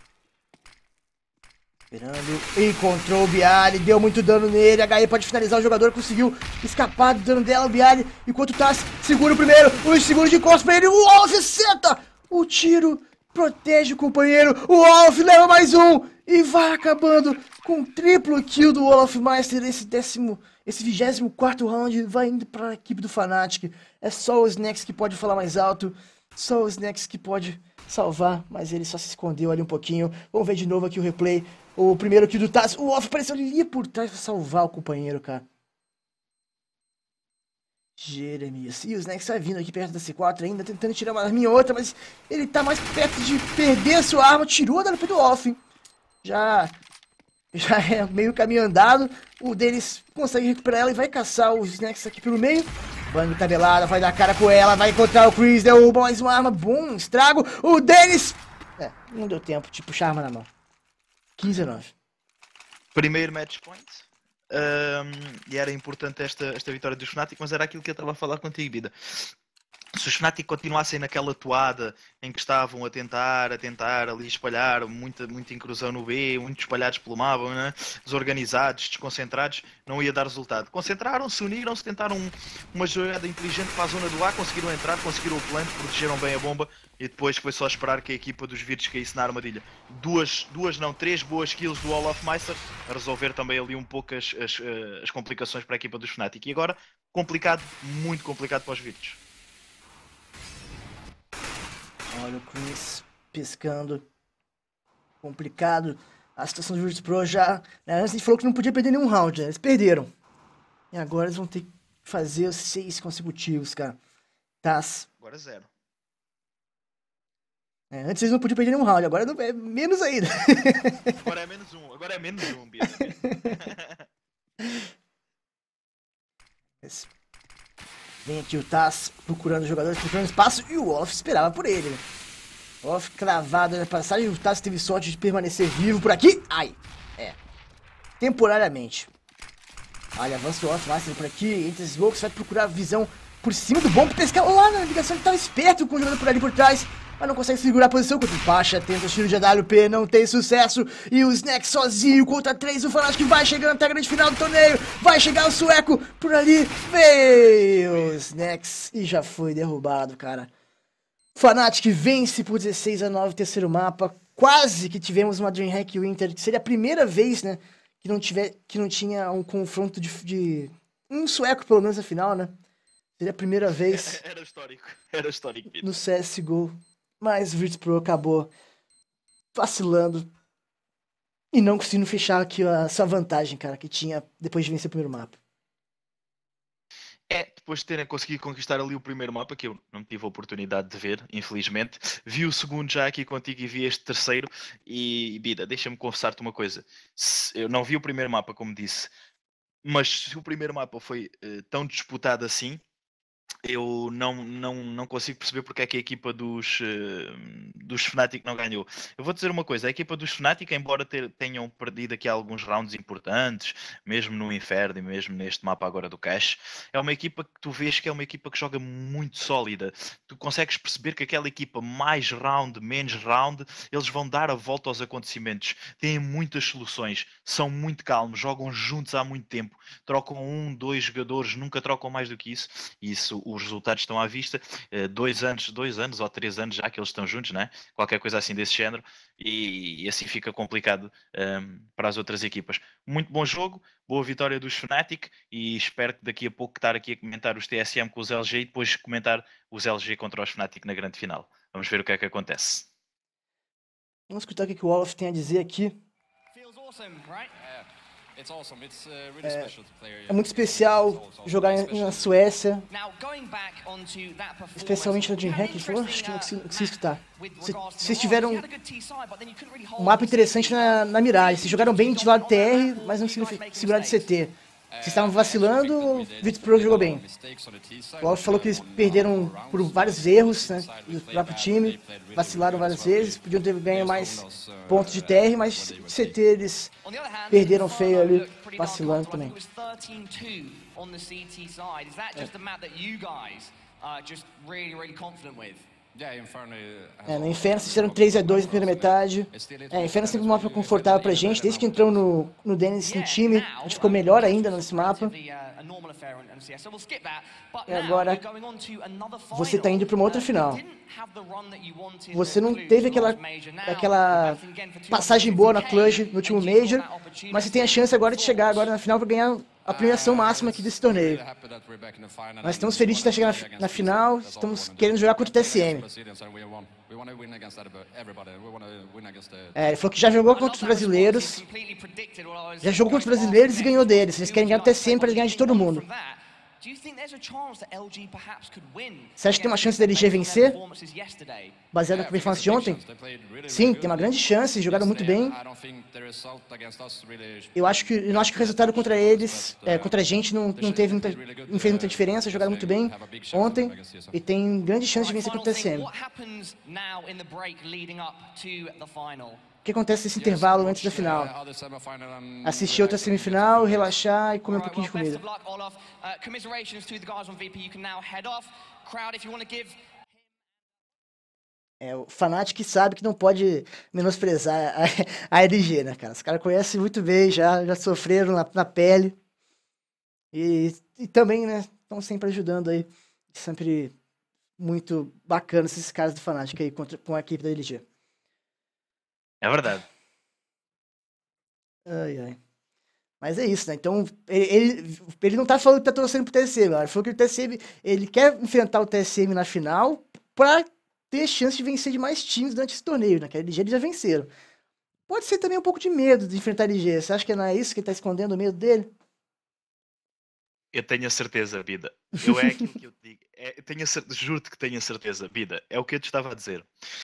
Esperando, encontrou o Bialy, deu muito dano nele, HE pode finalizar o jogador, conseguiu escapar do dano dela, o Bialy, enquanto tá, segura o primeiro, o segundo de costas pra ele, o Olof seta, o tiro protege o companheiro, o Olof leva mais um, e vai acabando com triplo kill do Olofmaster, esse 24º round vai indo pra equipe do Fnatic, é só o Snax que pode falar mais alto, só o Snax que pode salvar, mas ele só se escondeu ali um pouquinho. Vamos ver de novo aqui o replay. O primeiro kill do Taz. O Off apareceu ali por trás pra salvar o companheiro, cara. Jeremias. E o Snacks vai vindo aqui perto da C4 ainda, tentando tirar uma arminha ou outra, mas ele tá mais perto de perder a sua arma. Tirou a WP do Wolf. Já é meio caminho andado. O deles consegue recuperar ela e vai caçar os Snacks aqui pelo meio. Bang tabelada, vai dar cara com ela, vai encontrar o Chris, derruba mais uma arma, bom, estrago. O Dennis... não deu tempo de puxar a arma na mão. 15-9. Primeiro match point. E era importante esta vitória dos Fnatic, mas era aquilo que eu estava a falar contigo, Bida. Se os Fnatic continuassem naquela toada em que estavam a tentar ali espalhar, muita intrusão no B, muito espalhados pelo mapa, né? Desorganizados, desconcentrados, não ia dar resultado. Concentraram-se, uniram-se, tentaram uma jogada inteligente para a zona do A, conseguiram entrar, conseguiram o plant, protegeram bem a bomba e depois foi só esperar que a equipa dos Virtus caísse na armadilha. Três boas kills do Olofmeister a resolver também ali um pouco as complicações para a equipa dos Fnatic. E agora, complicado, muito complicado para os Virtus. Olha o Chris piscando. Complicado. A situação do Virtus Pro já... Antes a gente falou que não podia perder nenhum round, né? Eles perderam. E agora eles vão ter que fazer os 6 consecutivos, cara. TaZ. Agora 0. Antes eles não podiam perder nenhum round, agora não, é menos ainda. Agora é menos um. Agora é menos um, Bia. Vem aqui o TaZ procurando jogadores, procurando espaço, e o Wolf esperava por ele. O Wolf cravado na passagem, o TaZ teve sorte de permanecer vivo por aqui. Ai, temporariamente. Olha, avança o Wolf Master por aqui, entre os smokes, vai procurar a visão por cima do bomb, pescar lá na ligação, ele estava esperto com o jogador por ali por trás, mas não consegue segurar a posição. Contra o Pacha, tenta o tiro de AWP, não tem sucesso. E o Snack sozinho contra 3. O Fnatic vai chegando até a grande final do torneio. Vai chegar o sueco por ali. Veio o Snacks e já foi derrubado, cara. Fnatic vence por 16-9 o terceiro mapa. Quase que tivemos uma DreamHack Winter, que seria a primeira vez, né, que não tinha um confronto de um sueco, pelo menos, na final, né? Seria a primeira vez. Era histórico. Era histórico. No CSGO. Mas o Virtus Pro acabou vacilando e não conseguindo fechar aqui a sua vantagem, cara, que tinha depois de vencer o primeiro mapa. Depois de terem conseguido conquistar ali o primeiro mapa, que eu não tive a oportunidade de ver, infelizmente. Vi o segundo já aqui contigo e vi este terceiro. E, Bida, deixa-me confessar-te uma coisa. Eu não vi o primeiro mapa, como disse, mas se o primeiro mapa foi tão disputado assim, eu não consigo perceber porque é que a equipa dos Fnatic não ganhou. Eu vou dizer uma coisa, a equipa dos Fnatic, embora tenham perdido aqui alguns rounds importantes, mesmo no Inferno e mesmo neste mapa agora do Cash, é uma equipa que tu vês que é uma equipa que joga muito sólida. Tu consegues perceber que aquela equipa, mais round, menos round, eles vão dar a volta aos acontecimentos. Têm muitas soluções, são muito calmos, jogam juntos há muito tempo, trocam 1, 2 jogadores, nunca trocam mais do que isso. E isso, os resultados estão à vista. 2 anos ou 3 anos já que eles estão juntos, né? Qualquer coisa assim desse género, e assim fica complicado para as outras equipas. Muito bom jogo, boa vitória dos Fnatic, e espero que daqui a pouco estar aqui a comentar os TSM com os LG e depois comentar os LG contra os Fnatic na grande final. Vamos ver o que é que acontece. Vamos escutar o que o Olaf tem a dizer aqui. É muito especial jogar na Suécia, especialmente no DreamHack. Ele falou, acho que não consigo escutar. Vocês tiveram um mapa interessante na Mirage. Vocês jogaram bem de lado TR, mas não conseguiram segurar de CT. Vocês estavam vacilando, o Virtus Pro jogou bem. O Wolf falou que eles perderam por vários erros, né, do próprio time, vacilaram várias vezes, podiam ter ganho mais pontos de TR, mas CT eles perderam feio ali, vacilando também. No Inferno vocês fizeram 3-2 na primeira metade. Inferno sempre um mapa confortável pra gente. Desde que entrou no Dennis no time, a gente ficou melhor ainda nesse mapa. E agora você tá indo pra uma outra final. Você não teve aquela passagem boa na Clutch no último Major, mas você tem a chance agora de chegar agora na final pra ganhar a premiação máxima aqui desse torneio. Nós estamos felizes de estar chegando na final, estamos querendo jogar contra o TSM. Ele falou que já jogou contra os brasileiros, e ganhou deles. Eles querem ganhar o TSM para ganhar de todo mundo. Você acha que tem uma chance da LG vencer? Baseado na performance de ontem? Sim, tem uma grande chance, jogaram muito bem. Eu não acho que o resultado contra eles, contra a gente, não fez muita diferença, jogaram muito bem ontem e tem grande chance de vencer contra o TSM. O que acontece nesse intervalo antes da final? Assistir outra semifinal, relaxar e comer um pouquinho de comida. O Fnatic sabe que não pode menosprezar a LG, né, cara? Os caras conhecem muito bem, já sofreram na pele. E também, né, estão sempre ajudando aí. Sempre muito bacana esses caras do Fnatic aí com a equipe da LG. É verdade. Ai. Mas é isso, né? Então, ele não tá falando que tá torcendo pro TSM, ele falou que o TSM, ele quer enfrentar o TSM na final pra ter chance de vencer de mais times durante esse torneio, né? Que a LG eles já venceram. Pode ser também um pouco de medo de enfrentar a LG. Você acha que não é isso que ele tá escondendo o medo dele? Eu tenho a certeza, Bida. É aquilo que eu te digo. Juro-te que tenho a certeza, Bida. É o que eu te estava a dizer.